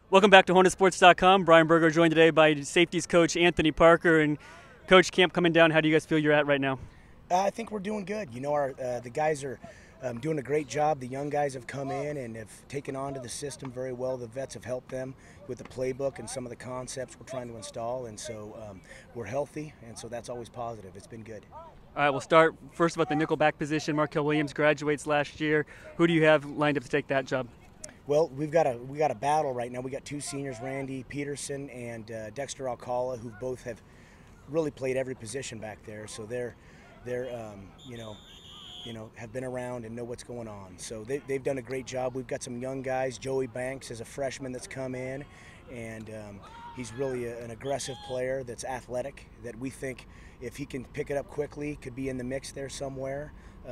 Welcome back to HornetSports.com. Brian Berger joined today by safeties coach Anthony Parker. And Coach, camp coming down, how do you guys feel you're at right now? I think we're doing good. You know, the guys are doing a great job. The young guys have come in and have taken on to the system very well. The vets have helped them with the playbook and some of the concepts we're trying to install. And so we're healthy, and so that's always positive. It's been good. All right, we'll start first about the nickelback position. Markel Williams graduates last year. Who do you have lined up to take that job? Well, we got a battle right now. We got two seniors, Randy Peterson and Dexter Alcala, who both have really played every position back there. So they're have been around and know what's going on. So they've done a great job. We've got some young guys. Joey Banks is a freshman that's come in, and he's really an aggressive player that's athletic, that we think if he can pick it up quickly could be in the mix there somewhere.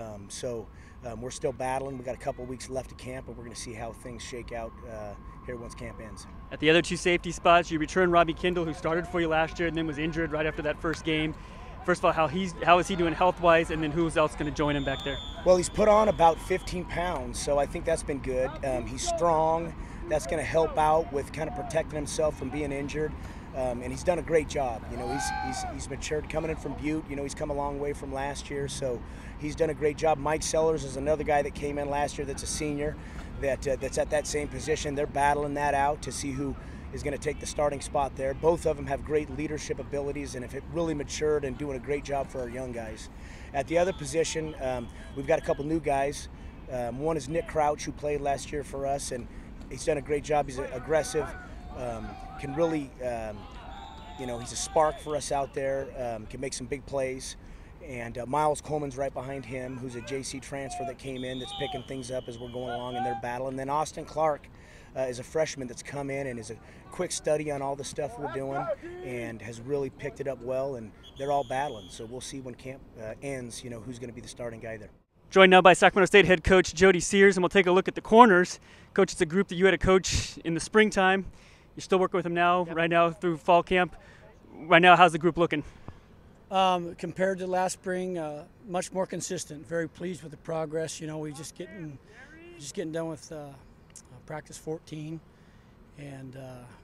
We're still battling. We've got a couple weeks left of camp, and we're going to see how things shake out here once camp ends. At the other two safety spots, you return Robbie Kindle, who started for you last year and then was injured right after that first game. First of all, how is he doing health-wise, and then who's else going to join him back there? Well, he's put on about 15 pounds, so I think that's been good. He's strong. That's going to help out with kind of protecting himself from being injured. And he's done a great job. You know, he's matured coming in from Butte. You know, he's come a long way from last year, so he's done a great job. Mike Sellers is another guy that came in last year that's a senior that's at that same position. They're battling that out to see who is going to take the starting spot there. Both of them have great leadership abilities and have really matured and doing a great job for our young guys. At the other position, we've got a couple new guys. One is Nick Crouch, who played last year for us, and he's done a great job. He's aggressive, can really, he's a spark for us out there, can make some big plays. And Miles Coleman's right behind him, who's a JC transfer that came in that's picking things up as we're going along in their battle. And then Austin Clark is a freshman that's come in and is a quick study on all the stuff we're doing and has really picked it up well, and they're all battling. So we'll see when camp ends, who's going to be the starting guy there. Joined now by Sacramento State head coach Jody Sears, and we'll take a look at the corners. Coach, it's a group that you had to coach in the springtime. You're still working with them now, right now through fall camp. Right now, how's the group looking? Compared to last spring, much more consistent. Very pleased with the progress. We just getting done with practice 14, and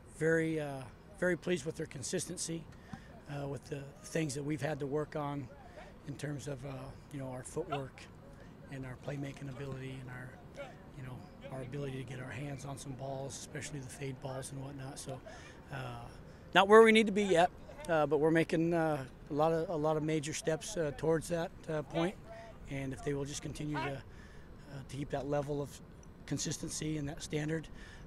very pleased with their consistency, with the things that we've had to work on in terms of our footwork and our playmaking ability and our ability to get our hands on some balls, especially the fade balls and whatnot. So not where we need to be yet, but we're making a lot of major steps towards that point. And if they will just continue to keep that level of consistency and that standard,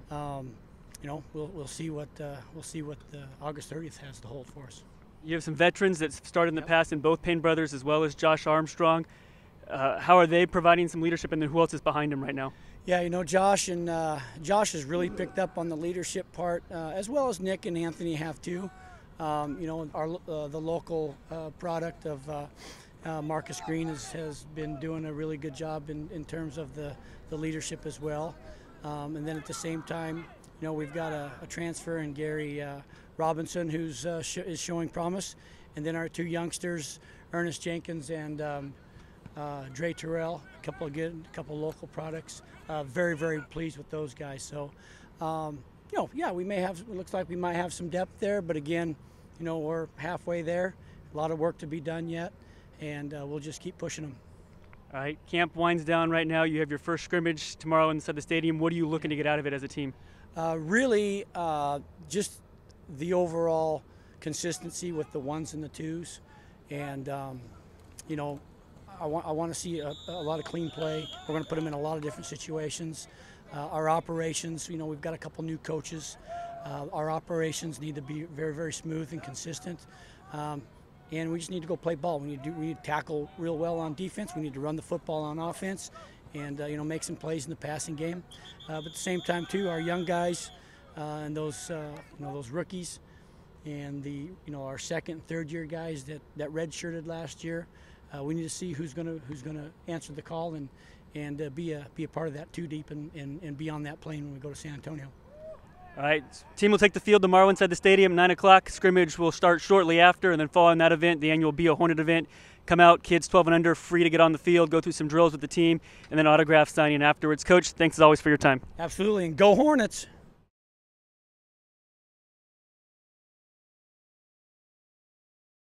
we'll see what August 30th has to hold for us. You have some veterans that started in the past in both Payne brothers, as well as Josh Armstrong. How are they providing some leadership, and then who else is behind him right now? Yeah, Josh has really picked up on the leadership part, as well as Nick and Anthony have too. The local product of Marcus Green has been doing a really good job in terms of the leadership as well. And then at the same time, we've got a transfer in Gary Robinson, who's is showing promise, and then our two youngsters, Ernest Jenkins and Dre Terrell, a couple local products. Very pleased with those guys. So, it looks like we might have some depth there, but again, we're halfway there. A lot of work to be done yet, and we'll just keep pushing them. All right, camp winds down right now. You have your first scrimmage tomorrow inside the stadium. What are you looking to get out of it as a team? Just the overall consistency with the ones and the twos, and I want to see a lot of clean play. We're going to put them in a lot of different situations. Our operations, we've got a couple new coaches. Our operations need to be very smooth and consistent, and we just need to go play ball. We need to tackle real well on defense. We need to run the football on offense, and make some plays in the passing game. But at the same time too, our young guys and those rookies, and our second and third year guys that redshirted last year. We need to see who's gonna answer the call and be a part of that two deep and be on that plane when we go to San Antonio. All right, team will take the field tomorrow inside the stadium, 9 o'clock. Scrimmage will start shortly after, and then following that event, the annual Be a Hornet event. Come out, kids 12 and under, free to get on the field, go through some drills with the team, and then autograph signing afterwards. Coach, thanks as always for your time. Absolutely, and go Hornets.